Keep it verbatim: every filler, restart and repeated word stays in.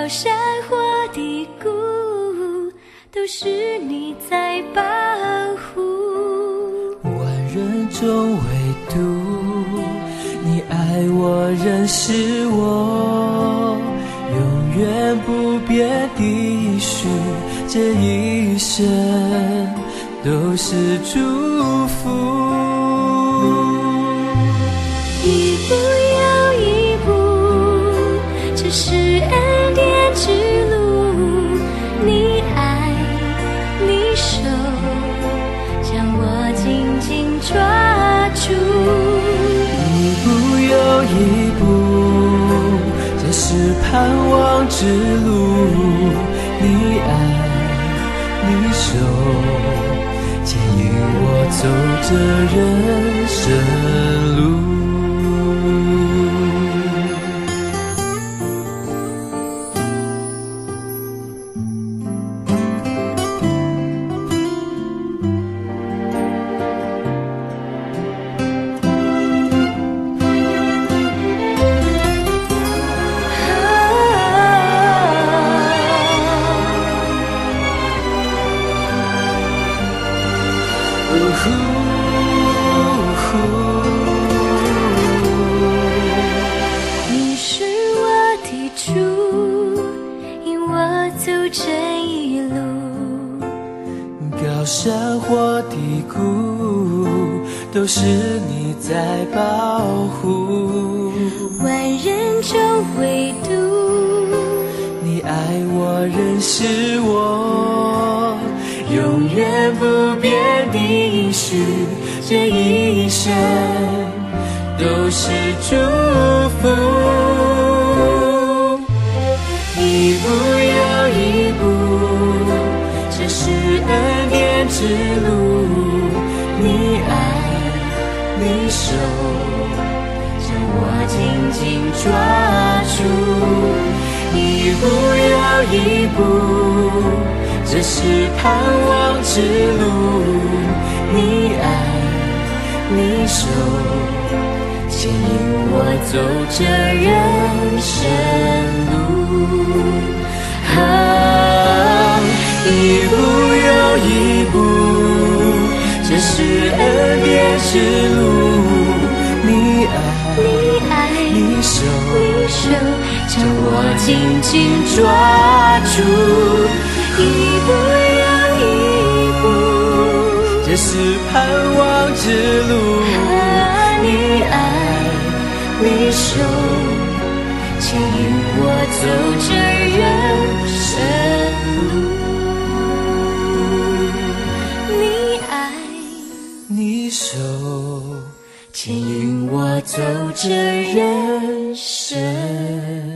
山或低谷，都是你在保护。 万人中唯独你爱我，认识我，永远不变的许，这一生都是祝福。 一步又一步，这是恩典之路，你爱你手将我紧紧抓住。 一步又一步，这是盼望之路，你爱你手牵引我走这人生路。 你是我的主，引我走这一路。 高山或低谷，都是你在保护。 万人中唯独你爱我，认识我，永远不变的应许，这一生都是祝福。一步又一步，这是恩典之路，你爱你手将我紧紧抓住。一步又一步，这是盼望之路，你爱你手牵引我走这人生路。啊，一步又一步，这是恩典之路，你爱你爱你手你手将我紧紧抓住。一步又一步， 这是盼望之路， 你爱你手牵引我走这人生路。你爱你手牵引我走这人生